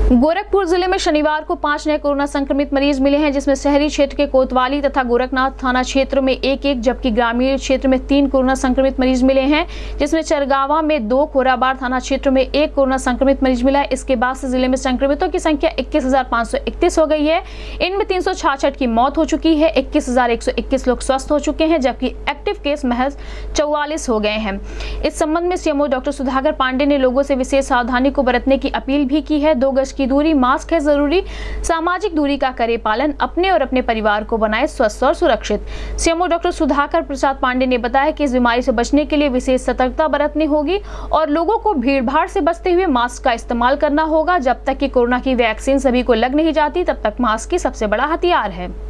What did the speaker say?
गोरखपुर जिले में शनिवार को 5 नए कोरोना संक्रमित मरीज मिले हैं, जिसमें शहरी क्षेत्र के कोतवाली तथा गोरखनाथ थाना क्षेत्र में एक जबकि ग्रामीण क्षेत्र में 3 कोरोना संक्रमित मरीज मिले हैं, जिसमें चरगावा में 2, खोराबाड़ थाना क्षेत्र में 1 कोरोना संक्रमित मरीज मिला है। इसके बाद से जिले में संक्रमितों की संख्या 21,531 हो गई है। इनमें 366 की मौत हो चुकी है, 21,121 लोग स्वस्थ हो चुके हैं, जबकि एक्टिव केस महज 44 हो गए हैं। इस संबंध में सीएमओ डॉक्टर सुधाकर पांडे ने लोगों से विशेष सावधानी को बरतने की अपील भी की है। 2 गज की दूरी, मास्क है जरूरी, सामाजिक दूरी का करे पालन, अपने और अपने परिवार को बनाए स्वस्थ और सुरक्षित। सीएमओ डॉक्टर सुधाकर प्रसाद पांडे ने बताया कि इस बीमारी से बचने के लिए विशेष सतर्कता बरतनी होगी और लोगों को भीड़-भाड़ से बचते हुए मास्क का इस्तेमाल करना होगा। जब तक कि कोरोना की वैक्सीन सभी को लग नहीं जाती, तब तक मास्क ही सबसे बड़ा हथियार है।